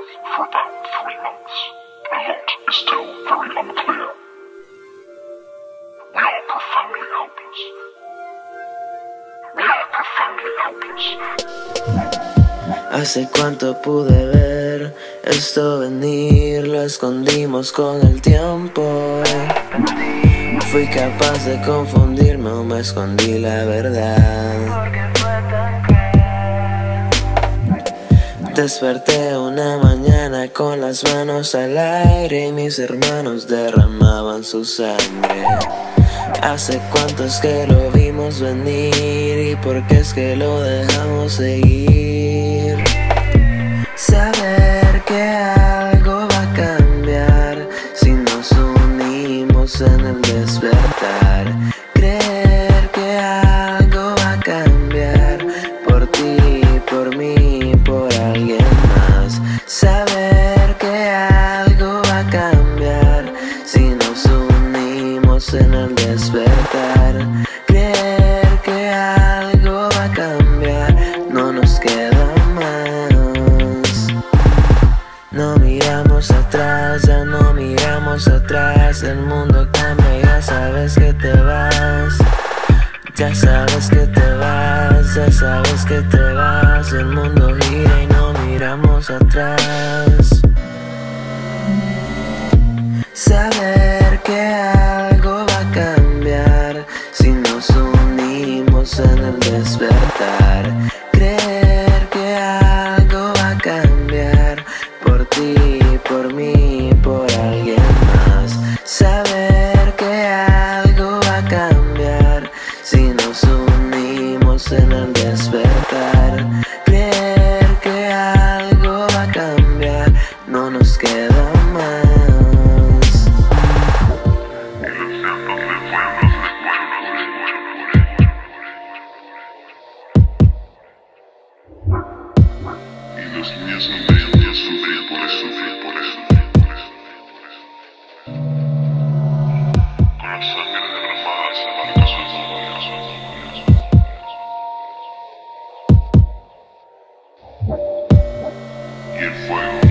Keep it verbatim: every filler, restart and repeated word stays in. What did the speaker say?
for about three months. A lot is still very unclear. We are profoundly helpless. We are profoundly helpless. Hace cuánto pude ver esto venir, lo escondimos con el tiempo. Fui capaz de confundirme o me escondí la verdad. Desperté una mañana con las manos al aire y mis hermanos derramaban su sangre. Hace cuánto es que lo vimos venir y por qué es que lo dejamos seguir. Saber que algo va a cambiar si nos unimos en el despertar. Creer que algo va a cambiar por ti, por mí, por alguien más. Saber que algo va a cambiar si nos unimos en el despertar. Creer que algo va a cambiar, no nos queda más. No miramos atrás, ya no miramos atrás. El mundo cambia, ya sabes que te vas. Ya sabes que te vas, ya sabes que te vas. El mundo gira y no miramos atrás. Saber que algo va a cambiar si nos unimos en el despertar. Creer que algo va a cambiar por ti, por mí, por alguien más. Saber que algo va a cambiar si nos unimos en el despertar. Creer que algo va a cambiar, no nos queda más. Y los niños hambrientos sufren por eso, por eso, por eso. Con la sangre derramada se marca su nombre. Y el fuego